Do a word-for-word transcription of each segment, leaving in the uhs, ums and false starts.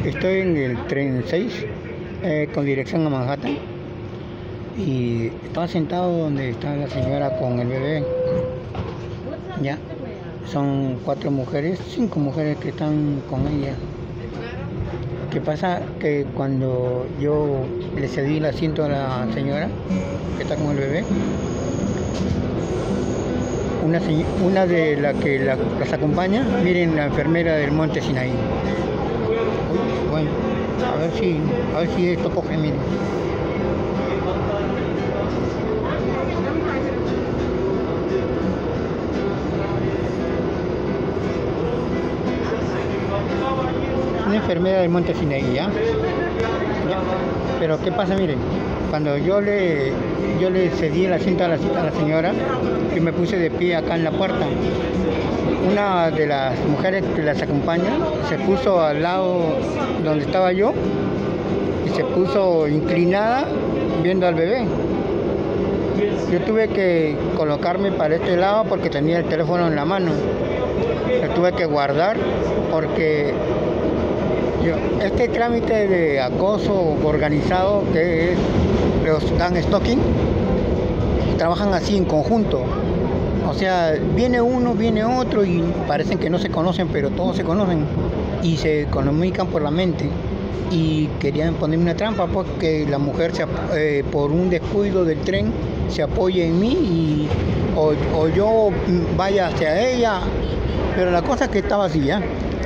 Estoy en el tren seis eh, con dirección a Manhattan y estaba sentado donde está la señora con el bebé. Ya, son cuatro mujeres, cinco mujeres que están con ella. ¿Qué pasa? Que cuando yo le cedí el asiento a la señora que está con el bebé, una, una de las que la, las acompaña, miren, la enfermera del Monte Sinaí. Bueno, a ver si, a ver si esto coge, miren. Una enfermera del Monte Sinaí, ¿ya? ¿Ya? Pero ¿qué pasa? Miren, cuando yo le, yo le cedí el asiento a la, a la señora, que me puse de pie acá en la puerta, una de las mujeres que las acompaña se puso al lado donde estaba yo y se puso inclinada viendo al bebé. Yo tuve que colocarme para este lado porque tenía el teléfono en la mano. Lo tuve que guardar porque yo, este trámite de acoso organizado que es los gang stalking, trabajan así en conjunto. O sea, viene uno, viene otro y parecen que no se conocen, pero todos se conocen y se comunican por la mente. Y querían ponerme una trampa porque la mujer, se, eh, por un descuido del tren, se apoya en mí y o, o yo vaya hacia ella. Pero la cosa es que estaba así, ¿ya?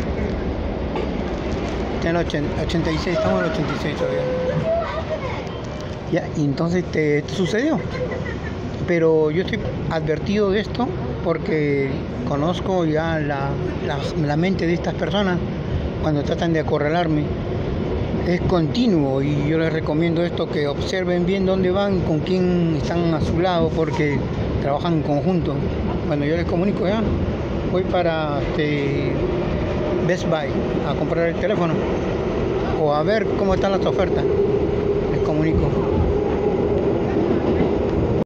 Ya en el ochenta y seis, estamos en el ochenta y seis todavía. Ya, y entonces te, te sucedió. Pero yo estoy advertido de esto porque conozco ya la, la, la mente de estas personas cuando tratan de acorralarme. Es continuo y yo les recomiendo esto, que observen bien dónde van, con quién están a su lado, porque trabajan en conjunto. Bueno, yo les comunico ya. Voy para este, Best Buy a comprar el teléfono o a ver cómo están las ofertas. Les comunico.